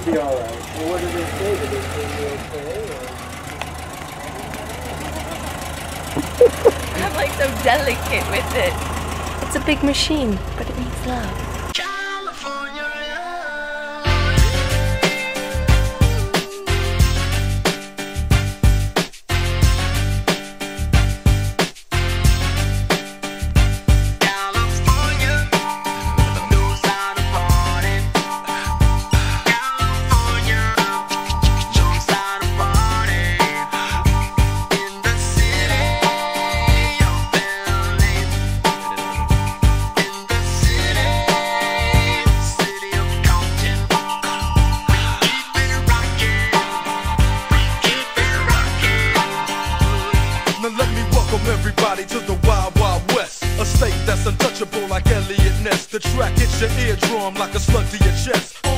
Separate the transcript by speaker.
Speaker 1: be all right. Well, what did they say? Did they say you're okay?
Speaker 2: I'm like so delicate with it. It's a big machine, but it needs love.
Speaker 3: Everybody to the Wild Wild West, a state that's untouchable like Elliot Ness. The track hits your eardrum like a slug to your chest.